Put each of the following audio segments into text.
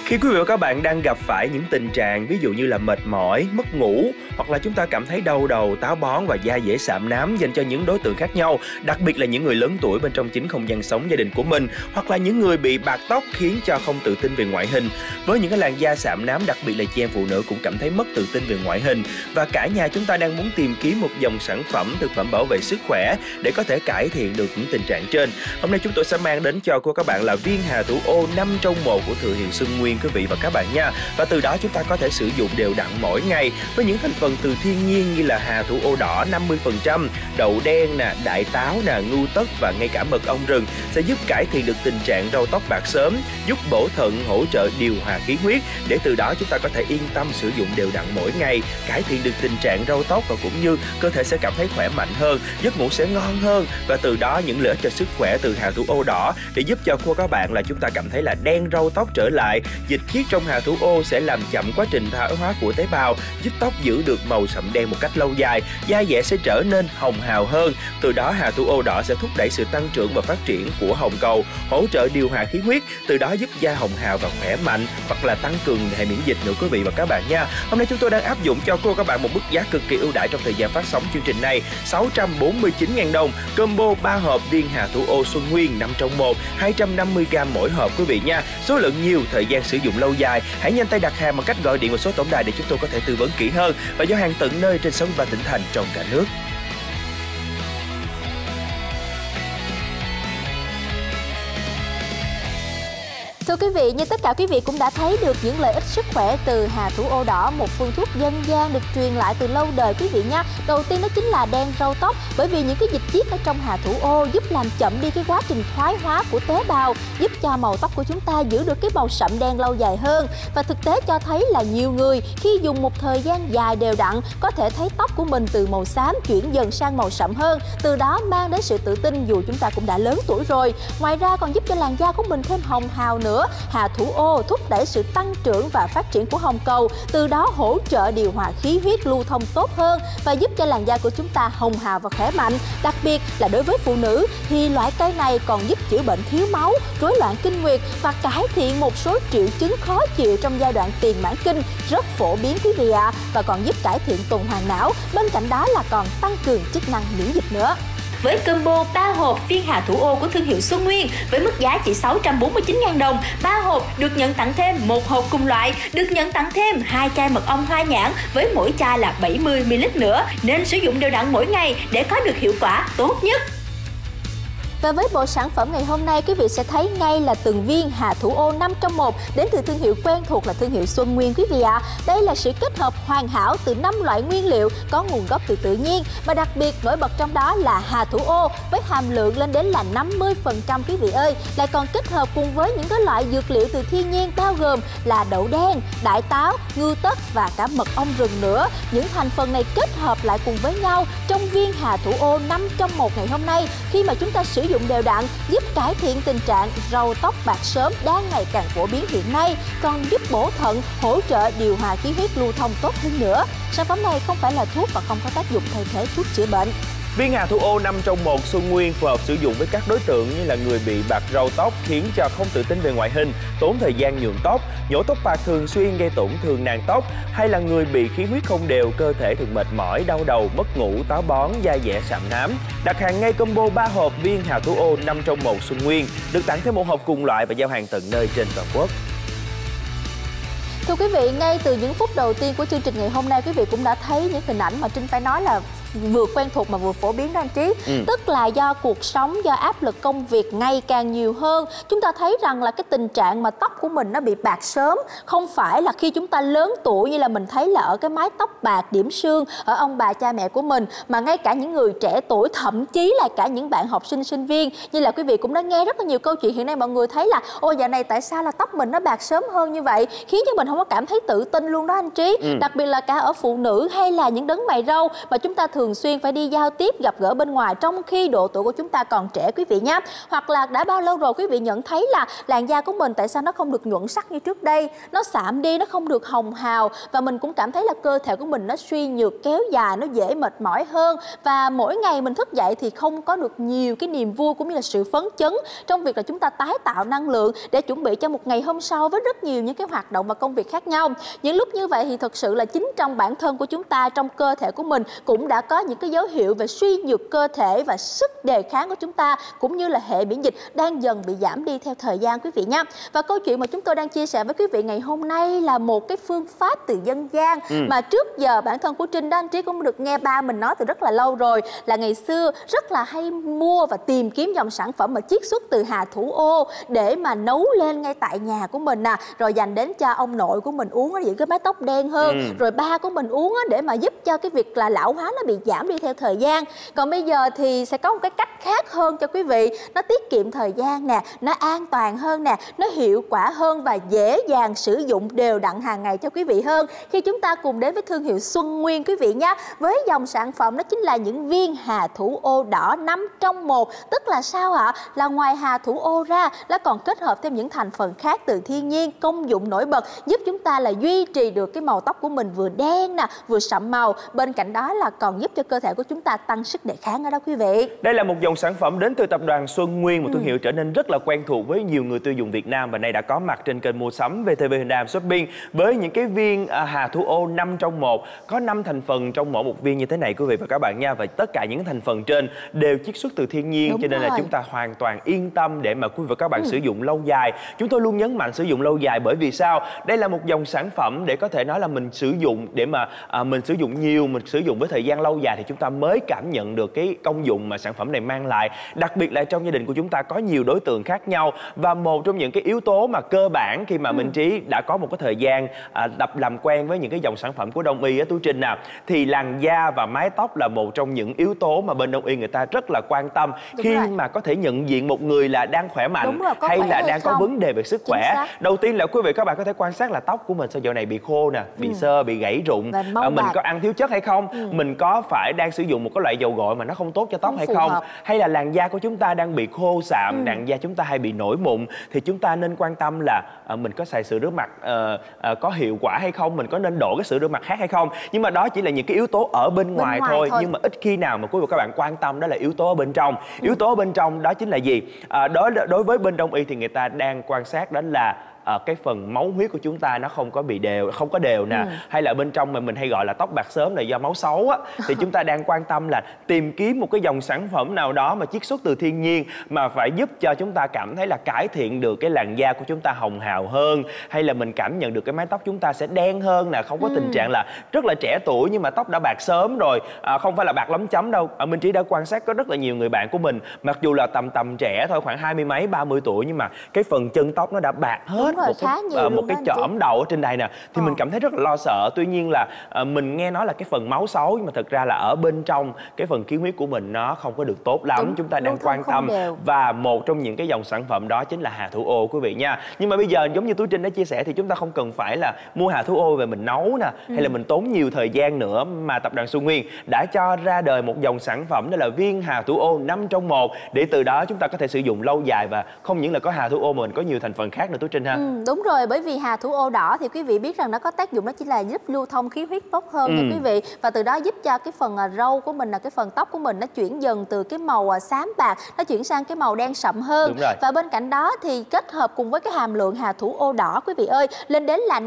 Khi quý vị và các bạn đang gặp phải những tình trạng ví dụ như là mệt mỏi, mất ngủ hoặc là chúng ta cảm thấy đau đầu, táo bón và da dễ sạm nám dành cho những đối tượng khác nhau, đặc biệt là những người lớn tuổi bên trong chính không gian sống gia đình của mình, hoặc là những người bị bạc tóc khiến cho không tự tin về ngoại hình. Với những cái làn da sạm nám, đặc biệt là chị em phụ nữ cũng cảm thấy mất tự tin về ngoại hình, và cả nhà chúng ta đang muốn tìm kiếm một dòng sản phẩm thực phẩm bảo vệ sức khỏe để có thể cải thiện được những tình trạng trên. Hôm nay chúng tôi sẽ mang đến cho cô các bạn là viên Hà Thủ ô 5 trong 1 của thương hiệu Xuân Nguyên quý vị và các bạn nha. Và từ đó chúng ta có thể sử dụng đều đặn mỗi ngày với những thành phần từ thiên nhiên như là Hà Thủ ô đỏ 50%, đậu đen nè, đại táo nè, ngưu tất và ngay cả mật ong rừng sẽ giúp cải thiện được tình trạng râu tóc bạc sớm, giúp bổ thận, hỗ trợ điều hòa khí huyết để từ đó chúng ta có thể yên tâm sử dụng đều đặn mỗi ngày, cải thiện được tình trạng râu tóc và cũng như cơ thể sẽ cảm thấy khỏe mạnh hơn, giấc ngủ sẽ ngon hơn và từ đó những lợi ích cho sức khỏe từ Hà Thủ ô đỏ để giúp cho cô các bạn là chúng ta cảm thấy là đen râu tóc trở lại. Dịch khiết trong Hà Thủ ô sẽ làm chậm quá trình thoái hóa của tế bào, giúp tóc giữ được màu sậm đen một cách lâu dài, da dẻ sẽ trở nên hồng hào hơn. Từ đó Hà Thủ ô đỏ sẽ thúc đẩy sự tăng trưởng và phát triển của hồng cầu, hỗ trợ điều hòa khí huyết, từ đó giúp da hồng hào và khỏe mạnh hoặc là tăng cường hệ miễn dịch nữa quý vị và các bạn nha. Hôm nay chúng tôi đang áp dụng cho cô các bạn một mức giá cực kỳ ưu đãi trong thời gian phát sóng chương trình này, 649.000 đồng, combo 3 hộp viên Hà Thủ ô Xuân Nguyên 5 trong 1, 250g mỗi hộp quý vị nha. Số lượng nhiều, thời gian sử dụng lâu dài. Hãy nhanh tay đặt hàng bằng cách gọi điện vào số tổng đài để chúng tôi có thể tư vấn kỹ hơn và giao hàng tận nơi trên 63 tỉnh thành trong cả nước. Thưa quý vị, như tất cả quý vị cũng đã thấy được những lợi ích sức khỏe từ Hà Thủ ô đỏ, một phương thuốc dân gian được truyền lại từ lâu đời quý vị nhé. Đầu tiên đó chính là đen râu tóc, bởi vì những cái dịch chiết ở trong Hà Thủ ô giúp làm chậm đi cái quá trình thoái hóa của tế bào, giúp cho màu tóc của chúng ta giữ được cái màu sậm đen lâu dài hơn. Và thực tế cho thấy là nhiều người khi dùng một thời gian dài đều đặn có thể thấy tóc của mình từ màu xám chuyển dần sang màu sậm hơn, từ đó mang đến sự tự tin dù chúng ta cũng đã lớn tuổi rồi. Ngoài ra còn giúp cho làn da của mình thêm hồng hào nữa. Hà Thủ ô thúc đẩy sự tăng trưởng và phát triển của hồng cầu, từ đó hỗ trợ điều hòa khí huyết lưu thông tốt hơn và giúp cho làn da của chúng ta hồng hào và khỏe mạnh. Đặc biệt là đối với phụ nữ thì loại cây này còn giúp chữa bệnh thiếu máu, rối loạn kinh nguyệt và cải thiện một số triệu chứng khó chịu trong giai đoạn tiền mãn kinh, rất phổ biến quý vị ạ. Và còn giúp cải thiện tuần hoàn não, bên cạnh đó là còn tăng cường chức năng miễn dịch nữa. Với combo 3 hộp viên Hà Thủ ô của thương hiệu Xuân Nguyên với mức giá chỉ 649.000 đồng, 3 hộp được nhận tặng thêm 1 hộp cùng loại, được nhận tặng thêm 2 chai mật ong hoa nhãn với mỗi chai là 70ml nữa, nên sử dụng đều đặn mỗi ngày để có được hiệu quả tốt nhất. Và với bộ sản phẩm ngày hôm nay, quý vị sẽ thấy ngay là từng viên Hà Thủ ô 5 trong 1 đến từ thương hiệu quen thuộc là thương hiệu Xuân Nguyên quý vị ạ. Đây là sự kết hợp hoàn hảo từ 5 loại nguyên liệu có nguồn gốc từ tự nhiên, và đặc biệt nổi bật trong đó là Hà Thủ ô với hàm lượng lên đến là 50% quý vị ơi, lại còn kết hợp cùng với những cái loại dược liệu từ thiên nhiên bao gồm là đậu đen, đại táo, ngưu tất và cả mật ong rừng nữa. Những thành phần này kết hợp lại cùng với nhau trong viên Hà Thủ ô 5 trong 1 ngày hôm nay, khi mà chúng ta sử dụng đều đặn giúp cải thiện tình trạng râu tóc bạc sớm đang ngày càng phổ biến hiện nay, còn giúp bổ thận, hỗ trợ điều hòa khí huyết lưu thông tốt hơn nữa. Sản phẩm này không phải là thuốc và không có tác dụng thay thế thuốc chữa bệnh. Viên Hà Thủ ô 5 trong 1 Xuân Nguyên phù hợp sử dụng với các đối tượng như là người bị bạc râu tóc khiến cho không tự tin về ngoại hình, tốn thời gian nhuộm tóc, nhổ tóc bạc thường xuyên gây tổn thương nang tóc, hay là người bị khí huyết không đều, cơ thể thường mệt mỏi, đau đầu, mất ngủ, táo bón, da dẻ sạm nám. Đặt hàng ngay combo 3 hộp viên Hà Thủ ô 5 trong 1 Xuân Nguyên, được tặng thêm 1 hộp cùng loại và giao hàng tận nơi trên toàn quốc. Thưa quý vị, ngay từ những phút đầu tiên của chương trình ngày hôm nay, quý vị cũng đã thấy những hình ảnh mà Trinh phải nói là vừa quen thuộc mà vừa phổ biến đó anh Trí. Tức là do cuộc sống, do áp lực công việc ngày càng nhiều hơn, chúng ta thấy rằng là cái tình trạng mà tóc của mình nó bị bạc sớm không phải là khi chúng ta lớn tuổi như là mình thấy là ở cái mái tóc bạc điểm sương ở ông bà cha mẹ của mình, mà ngay cả những người trẻ tuổi, thậm chí là cả những bạn học sinh, sinh viên, như là quý vị cũng đã nghe rất là nhiều câu chuyện hiện nay mọi người thấy là ôi dạo này tại sao là tóc mình nó bạc sớm hơn như vậy, khiến cho mình không có cảm thấy tự tin luôn đó anh Trí. Đặc biệt là cả ở phụ nữ hay là những đấng mày râu mà chúng ta thường thường xuyên phải đi giao tiếp, gặp gỡ bên ngoài trong khi độ tuổi của chúng ta còn trẻ quý vị nhé. Hoặc là đã bao lâu rồi quý vị nhận thấy là làn da của mình tại sao nó không được nhuận sắc như trước đây, nó sạm đi, nó không được hồng hào, và mình cũng cảm thấy là cơ thể của mình nó suy nhược kéo dài, nó dễ mệt mỏi hơn, và mỗi ngày mình thức dậy thì không có được nhiều cái niềm vui cũng như là sự phấn chấn trong việc là chúng ta tái tạo năng lượng để chuẩn bị cho một ngày hôm sau với rất nhiều những cái hoạt động và công việc khác nhau. Những lúc như vậy thì thực sự là chính trong bản thân của chúng ta, trong cơ thể của mình cũng đã có những cái dấu hiệu về suy nhược cơ thể, và sức đề kháng của chúng ta cũng như là hệ miễn dịch đang dần bị giảm đi theo thời gian quý vị nha. Và câu chuyện mà chúng tôi đang chia sẻ với quý vị ngày hôm nay là một cái phương pháp từ dân gian mà trước giờ bản thân của Trinh Anh Trí cũng được nghe ba mình nói từ rất là lâu rồi, là ngày xưa rất là hay mua và tìm kiếm dòng sản phẩm mà chiết xuất từ hà thủ ô để mà nấu lên ngay tại nhà của mình nè, rồi dành đến cho ông nội của mình uống để giữ cái mái tóc đen hơn, rồi ba của mình uống để mà giúp cho cái việc là lão hóa nó bị giảm đi theo thời gian. Còn bây giờ thì sẽ có một cái cách khác hơn cho quý vị, nó tiết kiệm thời gian nè, nó an toàn hơn nè, nó hiệu quả hơn và dễ dàng sử dụng đều đặn hàng ngày cho quý vị hơn khi chúng ta cùng đến với thương hiệu Xuân Nguyên quý vị nhé. Với dòng sản phẩm đó chính là những viên hà thủ ô đỏ 5 trong 1. Tức là sao ạ? Là ngoài hà thủ ô ra, nó còn kết hợp thêm những thành phần khác từ thiên nhiên, công dụng nổi bật giúp chúng ta là duy trì được cái màu tóc của mình vừa đen nè, vừa sậm màu. Bên cạnh đó là còn giúp cho cơ thể của chúng ta tăng sức đề kháng ở đó quý vị. Đây là một dòng sản phẩm đến từ tập đoàn Xuân Nguyên, một thương hiệu trở nên rất là quen thuộc với nhiều người tiêu dùng Việt Nam và nay đã có mặt trên kênh mua sắm VTV Hyundai Shopping với những cái viên hà thủ ô 5 trong 1, có 5 thành phần trong mỗi một viên như thế này quý vị và các bạn nha. Và tất cả những thành phần trên đều chiết xuất từ thiên nhiên. Đúng cho nên là chúng ta hoàn toàn yên tâm để mà quý vị và các bạn sử dụng lâu dài. Chúng tôi luôn nhấn mạnh sử dụng lâu dài bởi vì sao? Đây là một dòng sản phẩm để có thể nói là mình sử dụng để mà mình sử dụng nhiều, mình sử dụng với thời gian lâu dài thì chúng ta mới cảm nhận được cái công dụng mà sản phẩm này mang lại. Đặc biệt là trong gia đình của chúng ta có nhiều đối tượng khác nhau, và một trong những cái yếu tố mà cơ bản khi mà Minh Trí đã có một cái thời gian làm quen với những cái dòng sản phẩm của Đông y á Tú Trinh nào, thì làn da và mái tóc là một trong những yếu tố mà bên Đông y người ta rất là quan tâm. Đúng khi rồi. Mà có thể nhận diện một người là đang khỏe mạnh rồi, hay là đang có vấn đề về sức khỏe. Đầu tiên là quý vị các bạn có thể quan sát là tóc của mình sao dạo này bị khô nè, bị xơ, bị gãy rụng, mình có ăn thiếu chất hay không, mình có phải đang sử dụng một cái loại dầu gội mà nó không tốt cho tóc hay không, hay là làn da của chúng ta đang bị khô sạm, làn da chúng ta hay bị nổi mụn, thì chúng ta nên quan tâm là mình có xài sữa rửa mặt có hiệu quả hay không, mình có nên đổi cái sữa rửa mặt khác hay không. Nhưng mà đó chỉ là những cái yếu tố ở bên ngoài thôi, nhưng mà ít khi nào mà quý vị các bạn quan tâm đó là yếu tố ở bên trong. Yếu tố ở bên trong đó chính là gì? Đối với bên Đông y thì người ta đang quan sát đó là cái phần máu huyết của chúng ta nó không có bị đều, không có đều nè, hay là bên trong mà mình hay gọi là tóc bạc xớm là do máu xấu á, thì chúng ta đang quan tâm là tìm kiếm một cái dòng sản phẩm nào đó mà chiết xuất từ thiên nhiên mà phải giúp cho chúng ta cảm thấy là cải thiện được cái làn da của chúng ta hồng hào hơn, hay là mình cảm nhận được cái mái tóc chúng ta sẽ đen hơn nè, không có tình trạng là rất là trẻ tuổi nhưng mà tóc đã bạc sớm rồi, không phải là bạc lấm chấm đâu. Minh Trí đã quan sát có rất là nhiều người bạn của mình mặc dù là tầm trẻ thôi, khoảng 20 mấy 30 tuổi, nhưng mà cái phần chân tóc nó đã bạc hết. Một cái chỏm đầu ở trên đây nè, thì mình cảm thấy rất là lo sợ. Tuy nhiên là mình nghe nói là cái phần máu xấu, nhưng mà thực ra là ở bên trong cái phần khí huyết của mình nó không có được tốt lắm. Chúng ta đang quan tâm, và một trong những cái dòng sản phẩm đó chính là hà thủ ô quý vị nha. Nhưng mà bây giờ giống như Tú Trinh đã chia sẻ thì chúng ta không cần phải là mua hà thủ ô về mình nấu nè, hay là mình tốn nhiều thời gian nữa, mà tập đoàn Xuân Nguyên đã cho ra đời một dòng sản phẩm đó là viên hà thủ ô 5 trong 1, để từ đó chúng ta có thể sử dụng lâu dài, và không những là có hà thủ ô mà mình có nhiều thành phần khác nữa Tú Trinh ha. Đúng rồi, bởi vì hà thủ ô đỏ thì quý vị biết rằng nó có tác dụng đó chỉ là giúp lưu thông khí huyết tốt hơn nha quý vị, và từ đó giúp cho cái phần râu của mình, là cái phần tóc của mình nó chuyển dần từ cái màu xám bạc nó chuyển sang cái màu đen sậm hơn. Và bên cạnh đó thì kết hợp cùng với cái hàm lượng hà thủ ô đỏ quý vị ơi lên đến là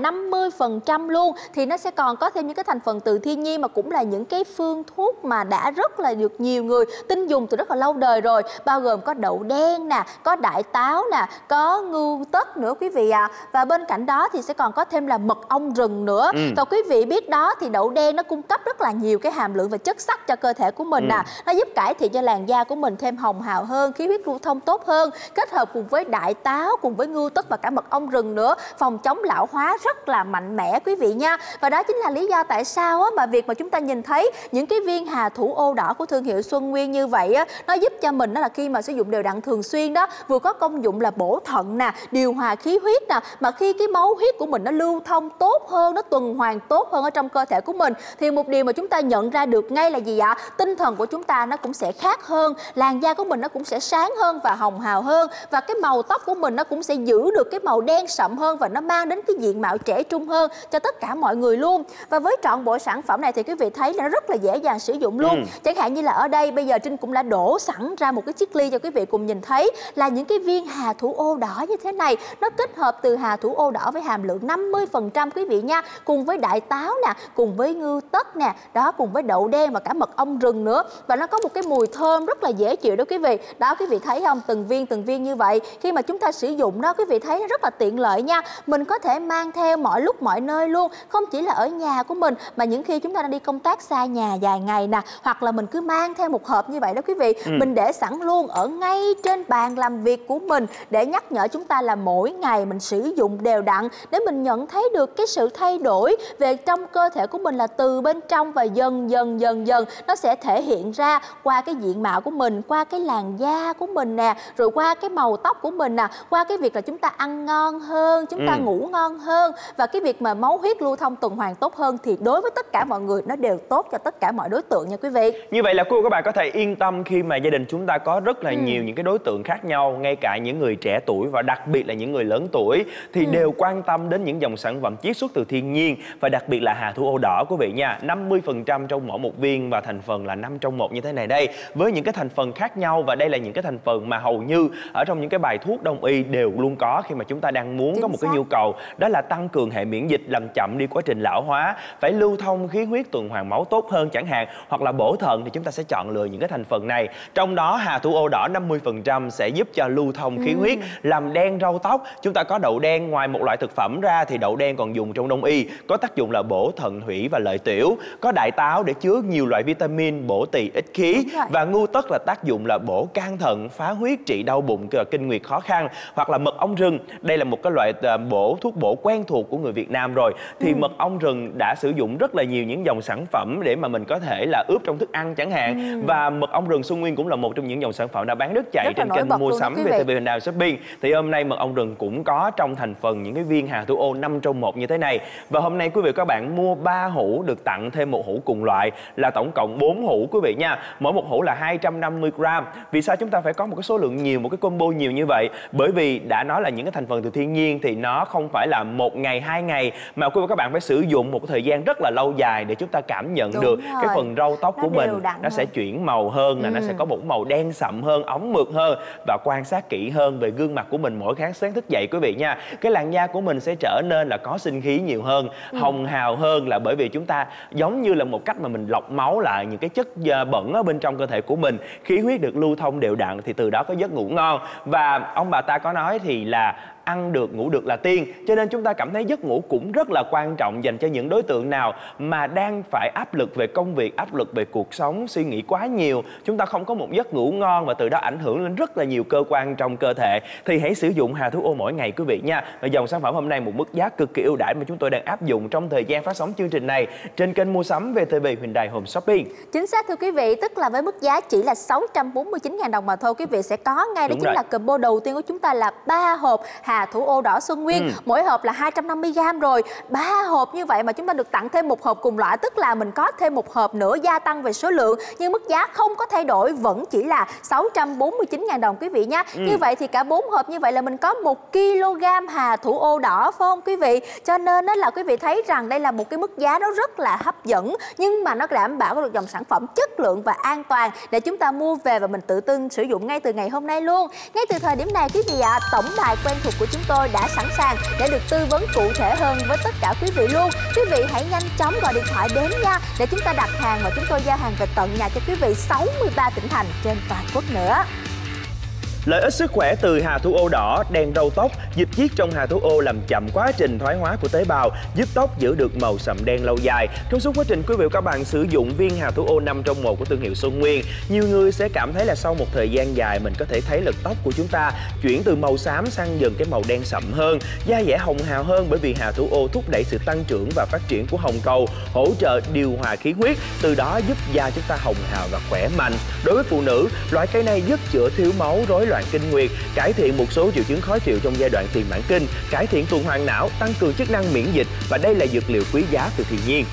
50% luôn, thì nó sẽ còn có thêm những cái thành phần từ thiên nhiên mà cũng là những cái phương thuốc mà đã rất là được nhiều người tin dùng từ rất là lâu đời rồi, bao gồm có đậu đen nè, có đại táo nè, có ngưu tất nữa quý vị ạ. Và bên cạnh đó thì sẽ còn có thêm là mật ong rừng nữa. Và quý vị biết đó, thì đậu đen nó cung cấp rất là nhiều cái hàm lượng và chất sắt cho cơ thể của mình nè. Nó giúp cải thiện cho làn da của mình thêm hồng hào hơn, khí huyết lưu thông tốt hơn. Kết hợp cùng với đại táo, cùng với ngưu tất và cả mật ong rừng nữa, phòng chống lão hóa rất là mạnh mẽ quý vị nha. Và đó chính là lý do tại sao mà việc mà chúng ta nhìn thấy những cái viên hà thủ ô đỏ của thương hiệu Xuân Nguyên như vậy nó giúp cho mình đó là khi mà sử dụng đều đặn thường xuyên đó, vừa có công dụng là bổ thận nè, điều hòa khí huyết huyết nè, mà khi cái máu huyết của mình nó lưu thông tốt hơn, nó tuần hoàn tốt hơn ở trong cơ thể của mình, thì một điều mà chúng ta nhận ra được ngay là gì ạ? Tinh thần của chúng ta nó cũng sẽ khác hơn, làn da của mình nó cũng sẽ sáng hơn và hồng hào hơn, và cái màu tóc của mình nó cũng sẽ giữ được cái màu đen sậm hơn, và nó mang đến cái diện mạo trẻ trung hơn cho tất cả mọi người luôn. Và với trọn bộ sản phẩm này thì quý vị thấy là nó rất là dễ dàng sử dụng luôn. Chẳng hạn như là ở đây bây giờ Trinh cũng đã đổ sẵn ra một cái chiếc ly cho quý vị cùng nhìn thấy là những cái viên hà thủ ô đỏ như thế này. Nó kết hợp từ hà thủ ô đỏ với hàm lượng 50% quý vị nha, cùng với đại táo nè, cùng với ngưu tất nè, đó, cùng với đậu đen và cả mật ong rừng nữa. Và nó có một cái mùi thơm rất là dễ chịu đó quý vị. Đó, quý vị thấy không? Từng viên như vậy. Khi mà chúng ta sử dụng đó, quý vị thấy nó rất là tiện lợi nha. Mình có thể mang theo mọi lúc mọi nơi luôn, không chỉ là ở nhà của mình mà những khi chúng ta đang đi công tác xa nhà dài ngày nè, hoặc là mình cứ mang theo một hộp như vậy đó quý vị. Mình để sẵn luôn ở ngay trên bàn làm việc của mình để nhắc nhở chúng ta là mỗi ngày mình sử dụng đều đặn, để mình nhận thấy được cái sự thay đổi về trong cơ thể của mình là từ bên trong, và dần dần nó sẽ thể hiện ra qua cái diện mạo của mình, qua cái làn da của mình nè, rồi qua cái màu tóc của mình nè, qua cái việc là chúng ta ăn ngon hơn, chúng ta ngủ ngon hơn, và cái việc mà máu huyết lưu thông tuần hoàn tốt hơn, thì đối với tất cả mọi người nó đều tốt cho tất cả mọi đối tượng nha quý vị. Như vậy là cô các bạn có thể yên tâm khi mà gia đình chúng ta có rất là nhiều những cái đối tượng khác nhau, ngay cả những người trẻ tuổi và đặc biệt là những người lớn tuổi thì đều quan tâm đến những dòng sản phẩm chiết xuất từ thiên nhiên, và đặc biệt là hà thủ ô đỏ quý vị nha. 50% trong mỗi một viên và thành phần là 5 trong 1 như thế này đây, với những cái thành phần khác nhau, và đây là những cái thành phần mà hầu như ở trong những cái bài thuốc đông y đều luôn có khi mà chúng ta đang muốn có một cái nhu cầu, đó là tăng cường hệ miễn dịch, làm chậm đi quá trình lão hóa, phải lưu thông khí huyết tuần hoàn máu tốt hơn chẳng hạn, hoặc là bổ thận, thì chúng ta sẽ chọn lựa những cái thành phần này. Trong đó hà thủ ô đỏ 50% sẽ giúp cho lưu thông khí huyết, làm đen râu tóc. Chúng ta có đậu đen, ngoài một loại thực phẩm ra thì đậu đen còn dùng trong đông y, có tác dụng là bổ thận thủy và lợi tiểu. Có đại táo để chứa nhiều loại vitamin, bổ tỳ ích khí, và ngưu tất là tác dụng là bổ can thận, phá huyết, trị đau bụng, kinh nguyệt khó khăn. Hoặc là mật ong rừng, đây là một cái loại thuốc bổ quen thuộc của người Việt Nam rồi. Thì mật ong rừng đã sử dụng rất là nhiều những dòng sản phẩm để mà mình có thể là ướp trong thức ăn chẳng hạn. Và mật ong rừng Xuân Nguyên cũng là một trong những dòng sản phẩm đã bán rất chạy trên kênh mua sắm VTV Now Shopping. Thì hôm nay mật ong rừng cũng có trong thành phần những cái viên hà thủ ô 5 trong 1 như thế này. Và hôm nay quý vị các bạn mua 3 hũ được tặng thêm một hũ cùng loại, là tổng cộng 4 hũ quý vị nha. Mỗi một hũ là 250 gram. Vì sao chúng ta phải có một cái số lượng nhiều, một cái combo nhiều như vậy? Bởi vì đã nói là những cái thành phần từ thiên nhiên thì nó không phải là 1 ngày 2 ngày, mà quý vị các bạn phải sử dụng một cái thời gian rất là lâu dài để chúng ta cảm nhận được cái phần râu tóc của mình nó sẽ chuyển màu hơn, là nó sẽ có một màu đen sậm hơn, óng mượt hơn, và quan sát kỹ hơn về gương mặt của mình mỗi sáng thức dậy quý vị nha. Cái làn da của mình sẽ trở nên là có sinh khí nhiều hơn, hồng hào hơn, là bởi vì chúng ta giống như là một cách mà mình lọc máu lại những cái chất bẩn ở bên trong cơ thể của mình, khí huyết được lưu thông đều đặn, thì từ đó có giấc ngủ ngon. Và ông bà ta có nói thì là ăn được ngủ được là tiên, cho nên chúng ta cảm thấy giấc ngủ cũng rất là quan trọng dành cho những đối tượng nào mà đang phải áp lực về công việc, áp lực về cuộc sống, suy nghĩ quá nhiều, chúng ta không có một giấc ngủ ngon và từ đó ảnh hưởng lên rất là nhiều cơ quan trong cơ thể, thì hãy sử dụng hà thủ ô mỗi ngày quý vị nha. Và dòng sản phẩm hôm nay một mức giá cực kỳ ưu đãi mà chúng tôi đang áp dụng trong thời gian phát sóng chương trình này trên kênh mua sắm VTV Hyundai Home Shopping. Chính xác thưa quý vị, tức là với mức giá chỉ là 649.000 đồng mà thôi, quý vị sẽ có ngay đó. Chính là combo đầu tiên của chúng ta là 3 hộp hà thủ ô đỏ Xuân Nguyên. Mỗi hộp là 250g rồi. 3 hộp như vậy mà chúng ta được tặng thêm một hộp cùng loại, tức là mình có thêm một hộp nữa, gia tăng về số lượng, nhưng mức giá không có thay đổi, vẫn chỉ là 649.000 đồng quý vị nhé. Như vậy thì cả 4 hộp như vậy là mình có 1 kg hà thủ ô đỏ phải không quý vị? Cho nên đó là quý vị thấy rằng đây là một cái mức giá nó rất là hấp dẫn, nhưng mà nó đảm bảo được dòng sản phẩm chất lượng và an toàn để chúng ta mua về và mình tự tin sử dụng ngay từ ngày hôm nay luôn. Ngay từ thời điểm này quý vị ạ, tổng đài quen thuộc của chúng tôi đã sẵn sàng để được tư vấn cụ thể hơn với tất cả quý vị luôn. Quý vị hãy nhanh chóng gọi điện thoại đến nha, để chúng ta đặt hàng và chúng tôi giao hàng về tận nhà cho quý vị 63 tỉnh thành trên toàn quốc nữa. Lợi ích sức khỏe từ hà thủ ô đỏ, đen râu tóc. Dịch chiết trong hà thủ ô làm chậm quá trình thoái hóa của tế bào, giúp tóc giữ được màu sậm đen lâu dài. Trong suốt quá trình quý vị và các bạn sử dụng viên hà thủ ô 5 trong 1 của thương hiệu Xuân Nguyên, nhiều người sẽ cảm thấy là sau một thời gian dài mình có thể thấy là tóc của chúng ta chuyển từ màu xám sang dần cái màu đen sậm hơn, da dẻ hồng hào hơn, bởi vì hà thủ ô thúc đẩy sự tăng trưởng và phát triển của hồng cầu, hỗ trợ điều hòa khí huyết, từ đó giúp da chúng ta hồng hào và khỏe mạnh. Đối với phụ nữ, loại cây này giúp chữa thiếu máu, rối loạn kinh nguyệt, cải thiện một số triệu chứng khó chịu trong giai đoạn tiền mãn kinh, cải thiện tuần hoàn não, tăng cường chức năng miễn dịch và đây là dược liệu quý giá từ thiên nhiên.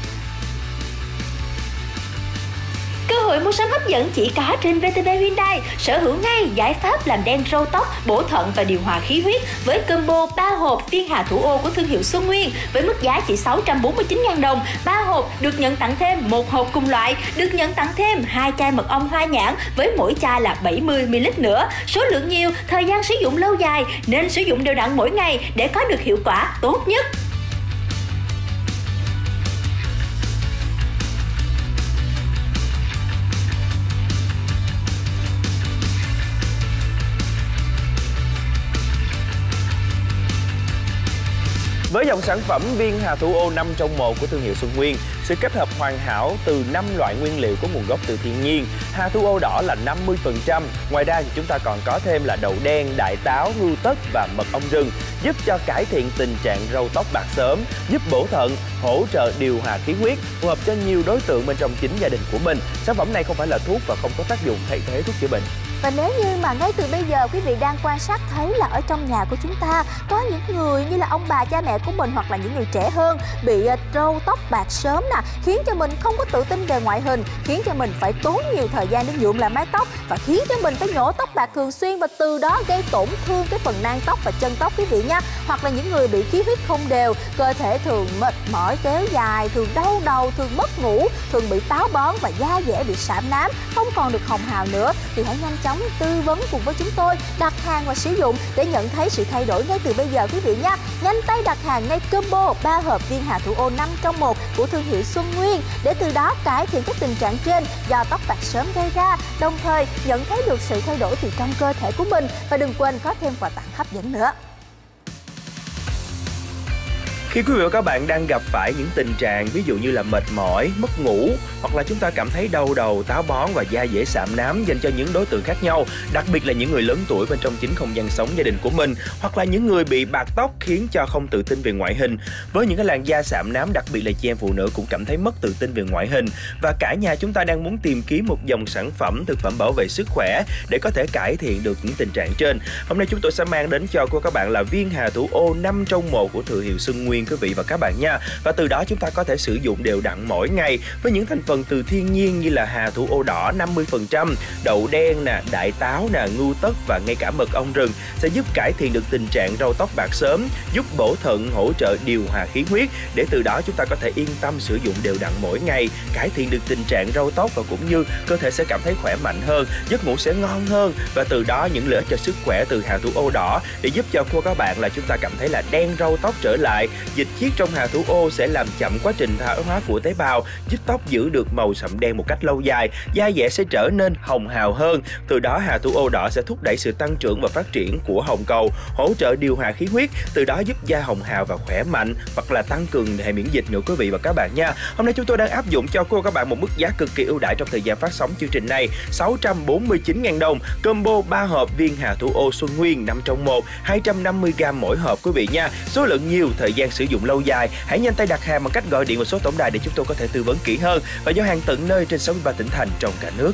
Cơ hội mua sắm hấp dẫn chỉ có trên VTV Hyundai. Sở hữu ngay giải pháp làm đen râu tóc, bổ thận và điều hòa khí huyết với combo 3 hộp viên hà thủ ô của thương hiệu Xuân Nguyên với mức giá chỉ 649.000 đồng. 3 hộp được nhận tặng thêm 1 hộp cùng loại, được nhận tặng thêm 2 chai mật ong hoa nhãn với mỗi chai là 70ml nữa. Số lượng nhiều, thời gian sử dụng lâu dài nên sử dụng đều đặn mỗi ngày để có được hiệu quả tốt nhất. Với dòng sản phẩm viên hà thủ ô 5 trong 1 của thương hiệu Xuân Nguyên, sự kết hợp hoàn hảo từ 5 loại nguyên liệu có nguồn gốc từ thiên nhiên. Hà thủ ô đỏ là 50%. Ngoài ra thì chúng ta còn có thêm là đậu đen, đại táo, ngưu tất và mật ong rừng, giúp cho cải thiện tình trạng râu tóc bạc sớm, giúp bổ thận, hỗ trợ điều hòa khí huyết, phù hợp cho nhiều đối tượng bên trong chính gia đình của mình. Sản phẩm này không phải là thuốc và không có tác dụng thay thế thuốc chữa bệnh. Và nếu như mà ngay từ bây giờ quý vị đang quan sát thấy là ở trong nhà của chúng ta có những người như là ông bà cha mẹ của mình hoặc là những người trẻ hơn bị râu tóc bạc sớm nè, khiến cho mình không có tự tin về ngoại hình, khiến cho mình phải tốn nhiều thời gian để nhuộm lại mái tóc và khiến cho mình phải nhổ tóc bạc thường xuyên và từ đó gây tổn thương cái phần nang tóc và chân tóc quý vị nha. Hoặc là những người bị khí huyết không đều, cơ thể thường mệt mỏi kéo dài, thường đau đầu, thường mất ngủ, thường bị táo bón và da dẻ bị sạm nám, không còn được hồng hào nữa thì hãy nhanh chóng tư vấn cùng với chúng tôi, đặt hàng và sử dụng để nhận thấy sự thay đổi ngay từ bây giờ quý vị nha. Nhanh tay đặt hàng ngay combo 3 hộp viên hà thủ ô 5 trong 1 của thương hiệu Xuân Nguyên để từ đó cải thiện các tình trạng trên do tóc bạc sớm gây ra, đồng thời nhận thấy được sự thay đổi từ trong cơ thể của mình và đừng quên có thêm quà tặng hấp dẫn nữa. Khi quý vị và các bạn đang gặp phải những tình trạng ví dụ như là mệt mỏi, mất ngủ hoặc là chúng ta cảm thấy đau đầu, táo bón và da dễ sạm nám dành cho những đối tượng khác nhau, đặc biệt là những người lớn tuổi bên trong chính không gian sống gia đình của mình hoặc là những người bị bạc tóc khiến cho không tự tin về ngoại hình. Với những cái làn da sạm nám, đặc biệt là chị em phụ nữ cũng cảm thấy mất tự tin về ngoại hình và cả nhà chúng ta đang muốn tìm kiếm một dòng sản phẩm thực phẩm bảo vệ sức khỏe để có thể cải thiện được những tình trạng trên. Hôm nay chúng tôi sẽ mang đến cho các bạn là viên hà thủ ô 5 trong 1 của thương hiệu Xuân Nguyên quý vị và các bạn nha. Và từ đó chúng ta có thể sử dụng đều đặn mỗi ngày với những thành phần từ thiên nhiên như là hà thủ ô đỏ 50%, đậu đen nè, đại táo nè, ngưu tất và ngay cả mật ong rừng sẽ giúp cải thiện được tình trạng râu tóc bạc sớm, giúp bổ thận, hỗ trợ điều hòa khí huyết để từ đó chúng ta có thể yên tâm sử dụng đều đặn mỗi ngày, cải thiện được tình trạng râu tóc và cũng như cơ thể sẽ cảm thấy khỏe mạnh hơn, giấc ngủ sẽ ngon hơn và từ đó những lợi ích cho sức khỏe từ hà thủ ô đỏ để giúp cho cô các bạn là chúng ta cảm thấy là đen râu tóc trở lại. Dịch chiết trong hà thủ ô sẽ làm chậm quá trình thoái hóa của tế bào, giúp tóc giữ được màu sậm đen một cách lâu dài, da dẻ sẽ trở nên hồng hào hơn. Từ đó hà thủ ô đỏ sẽ thúc đẩy sự tăng trưởng và phát triển của hồng cầu, hỗ trợ điều hòa khí huyết, từ đó giúp da hồng hào và khỏe mạnh hoặc là tăng cường hệ miễn dịch nữa quý vị và các bạn nha. Hôm nay chúng tôi đang áp dụng cho cô các bạn một mức giá cực kỳ ưu đãi trong thời gian phát sóng chương trình này, 649.000 đồng, combo 3 hộp viên hà thủ ô Xuân Nguyên 5 trong 1, 250g mỗi hộp quý vị nha. Số lượng nhiều, thời gian sử dụng lâu dài. Hãy nhanh tay đặt hàng bằng cách gọi điện vào số tổng đài để chúng tôi có thể tư vấn kỹ hơn và giao hàng tận nơi trên 63 tỉnh thành trong cả nước.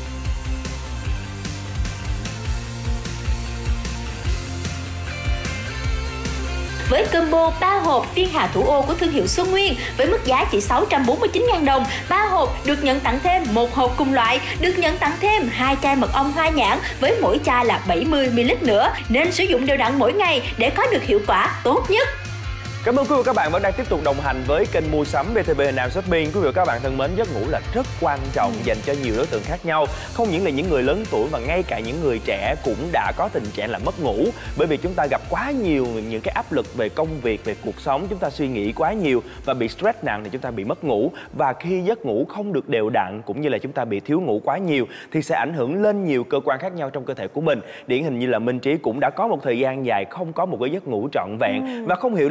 Với combo 3 hộp viên hà thủ ô của thương hiệu Xuân Nguyên với mức giá chỉ 649.000 đồng, 3 hộp được nhận tặng thêm 1 hộp cùng loại, được nhận tặng thêm 2 chai mật ong hoa nhãn với mỗi chai là 70ml nữa, nên sử dụng đều đặn mỗi ngày để có được hiệu quả tốt nhất. Cảm ơn quý vị và các bạn vẫn đang tiếp tục đồng hành với kênh mua sắm VTV Nam Shopping. Quý vị và các bạn thân mến, giấc ngủ là rất quan trọng dành cho nhiều đối tượng khác nhau. Không những là những người lớn tuổi mà ngay cả những người trẻ cũng đã có tình trạng là mất ngủ. Bởi vì chúng ta gặp quá nhiều những cái áp lực về công việc, về cuộc sống, chúng ta suy nghĩ quá nhiều và bị stress nặng thì chúng ta bị mất ngủ. Và khi giấc ngủ không được đều đặn cũng như là chúng ta bị thiếu ngủ quá nhiều thì sẽ ảnh hưởng lên nhiều cơ quan khác nhau trong cơ thể của mình. Điển hình như là Minh Trí cũng đã có một thời gian dài không có một cái giấc ngủ trọn vẹn và không hiểu lý do vì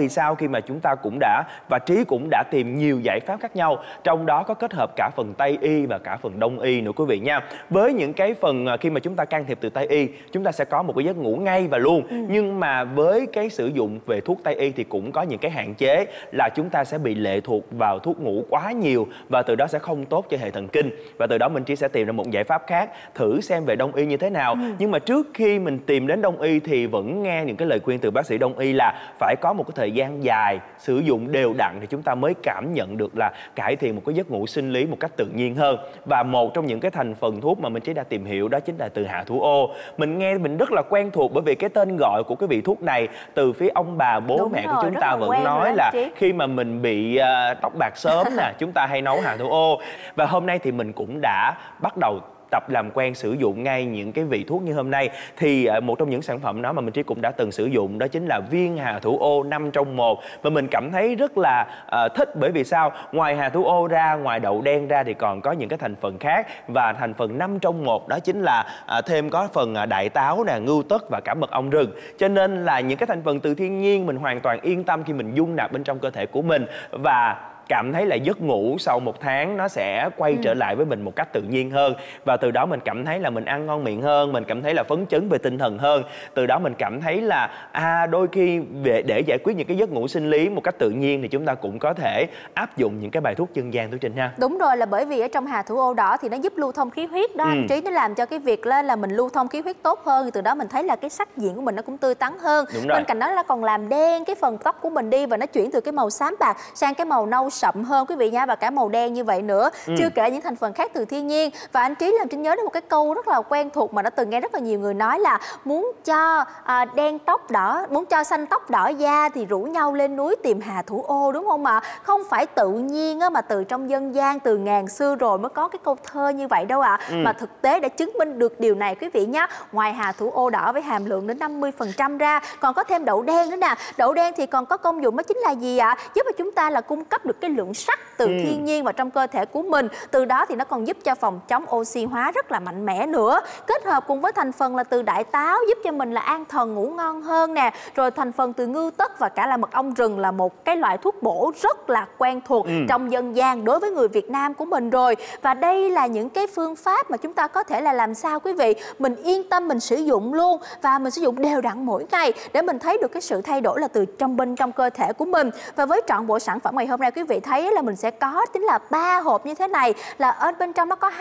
vì sao khi mà chúng ta cũng đã và Trí cũng đã tìm nhiều giải pháp khác nhau, trong đó có kết hợp cả phần Tây y và cả phần Đông y nữa quý vị nha. Với những cái phần khi mà chúng ta can thiệp từ Tây y, chúng ta sẽ có một cái giấc ngủ ngay và luôn. Nhưng mà với cái sử dụng về thuốc Tây y thì cũng có những cái hạn chế là chúng ta sẽ bị lệ thuộc vào thuốc ngủ quá nhiều, và từ đó sẽ không tốt cho hệ thần kinh. Và từ đó mình chỉ sẽ tìm ra một giải pháp khác, thử xem về Đông y như thế nào. Nhưng mà trước khi mình tìm đến Đông y thì vẫn nghe những cái lời khuyên từ bác sĩ Đông y là phải có một cái thời gian dài sử dụng đều đặn thì chúng ta mới cảm nhận được là cải thiện một cái giấc ngủ sinh lý một cách tự nhiên hơn. Và một trong những cái thành phần thuốc mà mình chỉ đã tìm hiểu đó chính là từ hạ thủ ô. Mình nghe mình rất là quen thuộc bởi vì cái tên gọi của cái vị thuốc này từ phía ông bà bố mẹ của chúng ta vẫn nói là khi mà mình bị tóc bạc sớm nè, chúng ta hay nấu hạ thủ ô. Và hôm nay thì mình cũng đã bắt đầu tập làm quen sử dụng ngay những cái vị thuốc như hôm nay. Thì một trong những sản phẩm đó mà mình Trí cũng đã từng sử dụng đó chính là viên Hà Thủ Ô 5 trong 1. Và mình cảm thấy rất là thích, bởi vì sao? Ngoài Hà Thủ Ô ra, ngoài đậu đen ra thì còn có những cái thành phần khác. Và thành phần 5 trong 1 đó chính là thêm có phần đại táo nè, ngưu tất và cả mật ong rừng. Cho nên là những cái thành phần từ thiên nhiên mình hoàn toàn yên tâm khi mình dung nạp bên trong cơ thể của mình. Và cảm thấy là giấc ngủ sau 1 tháng nó sẽ quay trở lại với mình một cách tự nhiên hơn. Và từ đó mình cảm thấy là mình ăn ngon miệng hơn, mình cảm thấy là phấn chấn về tinh thần hơn. Từ đó mình cảm thấy là đôi khi để giải quyết những cái giấc ngủ sinh lý một cách tự nhiên thì chúng ta cũng có thể áp dụng những cái bài thuốc dân gian, Tú Trinh ha. Đúng rồi, là bởi vì ở trong Hà Thủ Ô đỏ thì nó giúp lưu thông khí huyết đó anh Trí, nó làm cho cái việc là mình lưu thông khí huyết tốt hơn, thì từ đó mình thấy là cái sắc diện của mình nó cũng tươi tắn hơn. Bên cạnh đó nó còn làm đen cái phần tóc của mình đi, và nó chuyển từ cái màu xám bạc sang cái màu nâu sậm hơn quý vị nha, và cả màu đen như vậy nữa. Chưa kể những thành phần khác từ thiên nhiên. Và anh Trí làm Trinh nhớ đến một cái câu rất là quen thuộc mà đã từng nghe rất là nhiều người nói là muốn cho đen tóc đỏ, muốn cho xanh tóc đỏ da thì rủ nhau lên núi tìm Hà Thủ Ô, đúng không ạ? Không phải tự nhiên mà từ trong dân gian từ ngàn xưa rồi mới có cái câu thơ như vậy đâu ạ. Mà thực tế đã chứng minh được điều này quý vị nhé. Ngoài Hà Thủ Ô đỏ với hàm lượng đến 50% ra, còn có thêm đậu đen nữa nè. Đậu đen thì còn có công dụng đó chính là gì ạ? Giúp cho chúng ta là cung cấp được cái lượng sắt từ thiên nhiên vào trong cơ thể của mình. Từ đó thì nó còn giúp cho phòng chống oxy hóa rất là mạnh mẽ nữa. Kết hợp cùng với thành phần là từ đại táo giúp cho mình là an thần ngủ ngon hơn nè. Rồi thành phần từ ngưu tất và cả là mật ong rừng là một cái loại thuốc bổ rất là quen thuộc trong dân gian đối với người Việt Nam của mình rồi. Và đây là những cái phương pháp mà chúng ta có thể là làm sao quý vị mình yên tâm mình sử dụng luôn, và mình sử dụng đều đặn mỗi ngày để mình thấy được cái sự thay đổi là từ bên trong cơ thể của mình. Và với trọn bộ sản phẩm ngày hôm nay quý vị thấy là mình sẽ có tính là 3 hộp như thế này, là ở bên trong nó có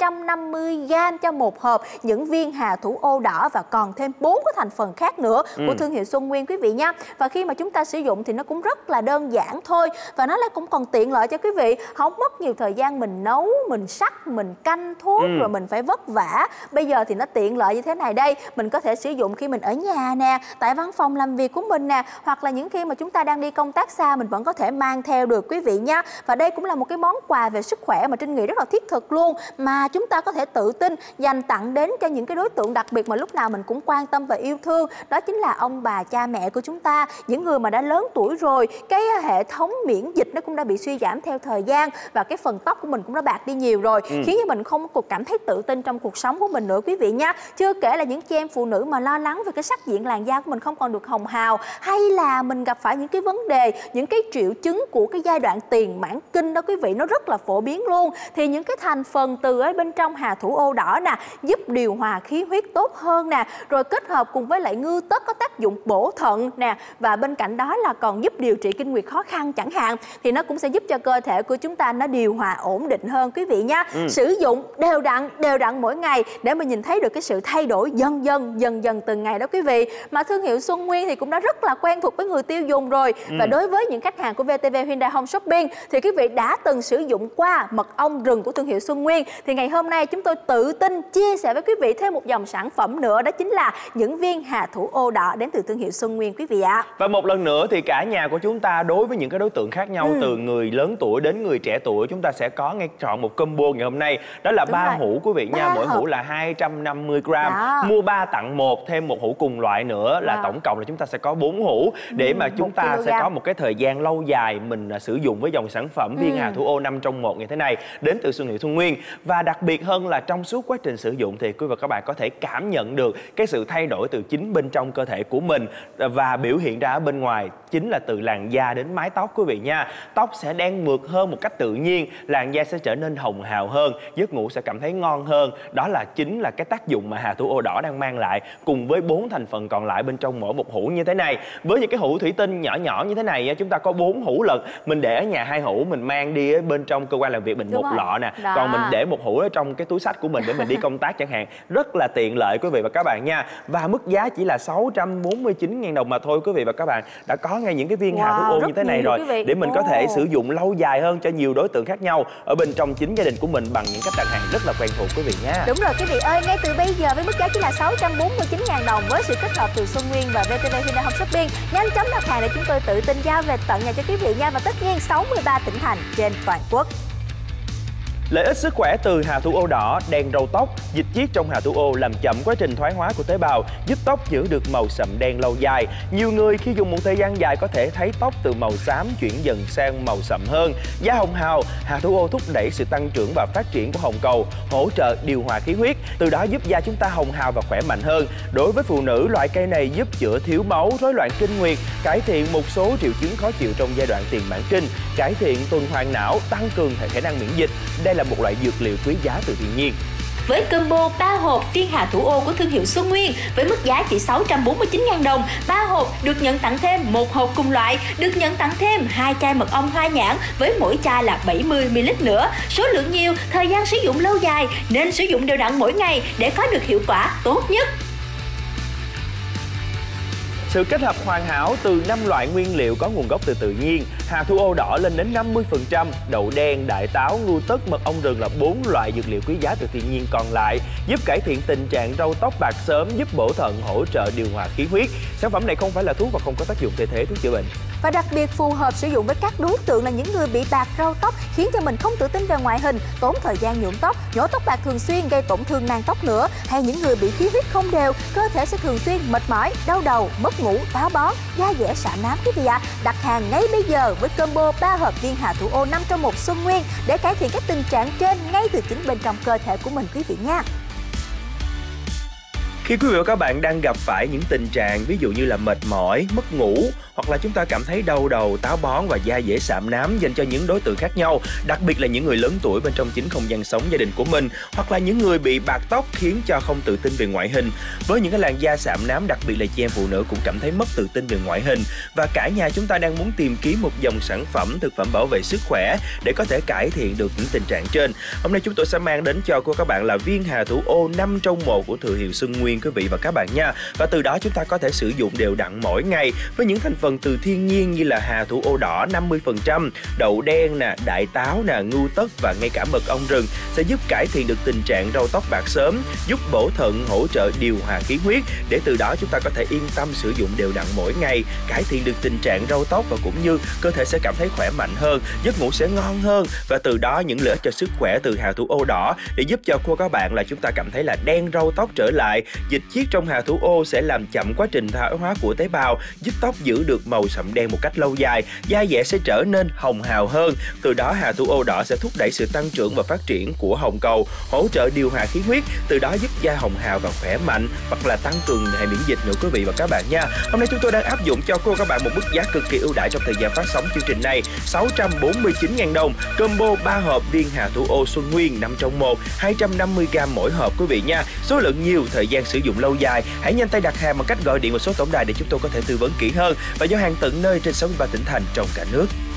250g cho một hộp những viên Hà Thủ Ô đỏ, và còn thêm 4 cái thành phần khác nữa của thương hiệu Xuân Nguyên quý vị nha. Và khi mà chúng ta sử dụng thì nó cũng rất là đơn giản thôi, và nó lại cũng còn tiện lợi cho quý vị, không mất nhiều thời gian mình nấu, mình sắc, mình canh thuốc rồi mình phải vất vả. Bây giờ thì nó tiện lợi như thế này đây, mình có thể sử dụng khi mình ở nhà nè, tại văn phòng làm việc của mình nè, hoặc là những khi mà chúng ta đang đi công tác xa mình vẫn có thể mang theo được quý vị nha. Và đây cũng là một cái món quà về sức khỏe mà Trinh nghĩ rất là thiết thực luôn, mà chúng ta có thể tự tin dành tặng đến cho những cái đối tượng đặc biệt mà lúc nào mình cũng quan tâm và yêu thương. Đó chính là ông bà cha mẹ của chúng ta, những người mà đã lớn tuổi rồi, cái hệ thống miễn dịch nó cũng đã bị suy giảm theo thời gian, và cái phần tóc của mình cũng đã bạc đi nhiều rồi, khiến cho mình không cảm thấy tự tin trong cuộc sống của mình nữa quý vị nha. Chưa kể là những chị em phụ nữ mà lo lắng về cái sắc diện làn da của mình không còn được hồng hào, hay là mình gặp phải những cái vấn đề, những cái triệu chứng của cái giai đoạn tiền mãn kinh đó quý vị, nó rất là phổ biến luôn. Thì những cái thành phần từ ở bên trong Hà Thủ Ô đỏ nè, giúp điều hòa khí huyết tốt hơn nè, rồi kết hợp cùng với lại ngưu tất có tác dụng bổ thận nè, và bên cạnh đó là còn giúp điều trị kinh nguyệt khó khăn chẳng hạn, thì nó cũng sẽ giúp cho cơ thể của chúng ta nó điều hòa ổn định hơn quý vị nha. Sử dụng đều đặn mỗi ngày để mình nhìn thấy được cái sự thay đổi dần dần từng ngày đó quý vị. Mà thương hiệu Xuân Nguyên thì cũng đã rất là quen thuộc với người tiêu dùng rồi. Và đối với những khách hàng của VTV Hyundai Home Shopping thì quý vị đã từng sử dụng qua mật ong rừng của thương hiệu Xuân Nguyên, thì ngày hôm nay chúng tôi tự tin chia sẻ với quý vị thêm một dòng sản phẩm nữa, đó chính là những viên Hà Thủ Ô đỏ đến từ thương hiệu Xuân Nguyên quý vị ạ. Và một lần nữa thì cả nhà của chúng ta đối với những cái đối tượng khác nhau, từ người lớn tuổi đến người trẻ tuổi, chúng ta sẽ có ngay chọn một combo ngày hôm nay, đó là 3 hũ quý vị nha. Mỗi hũ là 250g, mua 3 tặng 1, thêm một hũ cùng loại nữa là tổng cộng là chúng ta sẽ có 4 hũ để mà chúng ta sẽ có một cái thời gian lâu dài mình sử dụng dụng với dòng sản phẩm viên Hà Thủ Ô 5 trong 1 như thế này đến từ thương hiệu Xuân Nguyên. Và đặc biệt hơn là trong suốt quá trình sử dụng thì quý vị và các bạn có thể cảm nhận được cái sự thay đổi từ chính bên trong cơ thể của mình và biểu hiện ra ở bên ngoài chính là từ làn da đến mái tóc quý vị nha. Tóc sẽ đen mượt hơn một cách tự nhiên, làn da sẽ trở nên hồng hào hơn, giấc ngủ sẽ cảm thấy ngon hơn. Đó là chính là cái tác dụng mà Hà Thủ Ô đỏ đang mang lại, cùng với 4 thành phần còn lại bên trong mỗi một hũ như thế này. Với những cái hũ thủy tinh nhỏ nhỏ như thế này, chúng ta có 4 hũ lận. Mình để ở nhà 2 hũ, mình mang đi ở bên trong cơ quan làm việc mình một lọ nè. Đó. Còn mình để một hũ ở trong cái túi xách của mình để mình đi công tác chẳng hạn. Rất là tiện lợi quý vị và các bạn nha. Và mức giá chỉ là 649.000 đồng mà thôi quý vị và các bạn. Đã có ngay những cái viên Hà Thủ Ô như thế này rồi để mình có thể sử dụng lâu dài hơn cho nhiều đối tượng khác nhau ở bên trong chính gia đình của mình bằng những cách đặt hàng rất là quen thuộc quý vị nha. Đúng rồi quý vị ơi, ngay từ bây giờ với mức giá chỉ là 649.000 đồng với sự kết hợp từ Xuân Nguyên và VTV Hyundai Home Shopping, nhanh chóng đặt hàng để chúng tôi tự tin giao về tận nhà cho quý vị nha, và tất nhiên 63 tỉnh thành trên toàn quốc. Lợi ích sức khỏe từ Hà Thủ Ô đỏ, đen râu tóc. Dịch chiết trong Hà Thủ Ô làm chậm quá trình thoái hóa của tế bào, giúp tóc giữ được màu sậm đen lâu dài. Nhiều người khi dùng một thời gian dài có thể thấy tóc từ màu xám chuyển dần sang màu sậm hơn. Da hồng hào, Hà Thủ Ô thúc đẩy sự tăng trưởng và phát triển của hồng cầu, hỗ trợ điều hòa khí huyết, từ đó giúp da chúng ta hồng hào và khỏe mạnh hơn. Đối với phụ nữ, loại cây này giúp chữa thiếu máu, rối loạn kinh nguyệt, cải thiện một số triệu chứng khó chịu trong giai đoạn tiền mãn kinh, cải thiện tuần hoàn não, tăng cường khả năng miễn dịch. Đây là một loại dược liệu quý giá từ thiên nhiên. Với combo 3 hộp viên Hà Thủ Ô của thương hiệu Xuân Nguyên với mức giá chỉ 649.000 đồng, 3 hộp được nhận tặng thêm 1 hộp cùng loại, được nhận tặng thêm 2 chai mật ong hoa nhãn với mỗi chai là 70ml nữa. Số lượng nhiều, thời gian sử dụng lâu dài nên sử dụng đều đặn mỗi ngày để có được hiệu quả tốt nhất. Sự kết hợp hoàn hảo từ 5 loại nguyên liệu có nguồn gốc từ tự nhiên. Hà Thủ Ô đỏ lên đến 50%, đậu đen, đại táo, ngưu tất, mật ong rừng là 4 loại dược liệu quý giá từ thiên nhiên còn lại, giúp cải thiện tình trạng râu tóc bạc sớm, giúp bổ thận, hỗ trợ điều hòa khí huyết. Sản phẩm này không phải là thuốc và không có tác dụng thay thế thuốc chữa bệnh. Và đặc biệt phù hợp sử dụng với các đối tượng là những người bị bạc râu tóc, khiến cho mình không tự tin về ngoại hình, tốn thời gian nhuộm tóc, nhổ tóc bạc thường xuyên gây tổn thương nang tóc nữa, hay những người bị khí huyết không đều, cơ thể sẽ thường xuyên mệt mỏi, đau đầu, mất ngủ, táo bón, da dẻ sạm nám quý vị ạ. Đặt hàng ngay bây giờ với combo 3 hộp viên Hà Thủ Ô 5 trong 1 Xuân Nguyên để cải thiện các tình trạng trên ngay từ chính bên trong cơ thể của mình quý vị nha. Khi quý vị và các bạn đang gặp phải những tình trạng ví dụ như là mệt mỏi, mất ngủ, hoặc là chúng ta cảm thấy đau đầu, táo bón và da dẻ sạm nám dành cho những đối tượng khác nhau, đặc biệt là những người lớn tuổi bên trong chính không gian sống gia đình của mình, hoặc là những người bị bạc tóc khiến cho không tự tin về ngoại hình. Với những cái làn da sạm nám, đặc biệt là chị em phụ nữ cũng cảm thấy mất tự tin về ngoại hình, và cả nhà chúng ta đang muốn tìm kiếm một dòng sản phẩm thực phẩm bảo vệ sức khỏe để có thể cải thiện được những tình trạng trên. Hôm nay chúng tôi sẽ mang đến cho các bạn là viên Hà Thủ Ô 5 trong 1 của thương hiệu Xuân Nguyên quý vị và các bạn nha. Và từ đó chúng ta có thể sử dụng đều đặn mỗi ngày với những thành phần từ thiên nhiên như là Hà Thủ Ô đỏ 50%, đậu đen nè, đại táo nè, ngưu tất và ngay cả mật ong rừng sẽ giúp cải thiện được tình trạng râu tóc bạc sớm, giúp bổ thận, hỗ trợ điều hòa khí huyết để từ đó chúng ta có thể yên tâm sử dụng đều đặn mỗi ngày, cải thiện được tình trạng râu tóc và cũng như cơ thể sẽ cảm thấy khỏe mạnh hơn, giấc ngủ sẽ ngon hơn, và từ đó những lợi ích cho sức khỏe từ Hà Thủ Ô đỏ để giúp cho các bạn là chúng ta cảm thấy là đen râu tóc trở lại. Dịch chiết trong Hà Thủ Ô sẽ làm chậm quá trình thoái hóa của tế bào, giúp tóc giữ được màu sậm đen một cách lâu dài, da dẻ sẽ trở nên hồng hào hơn. Từ đó Hà Thủ Ô đỏ sẽ thúc đẩy sự tăng trưởng và phát triển của hồng cầu, hỗ trợ điều hòa khí huyết, từ đó giúp da hồng hào và khỏe mạnh, hoặc là tăng cường hệ miễn dịch nữa quý vị và các bạn nha. Hôm nay chúng tôi đang áp dụng cho các bạn một mức giá cực kỳ ưu đãi trong thời gian phát sóng chương trình này, 649.000 đồng, combo 3 hộp viên Hà Thủ Ô Xuân Nguyên 5 trong 1, 250g mỗi hộp quý vị nha. Số lượng nhiều, thời gian sử dụng lâu dài. Hãy nhanh tay đặt hàng bằng cách gọi điện vào số tổng đài để chúng tôi có thể tư vấn kỹ hơn, và giao hàng tận nơi trên 63 tỉnh thành trong cả nước.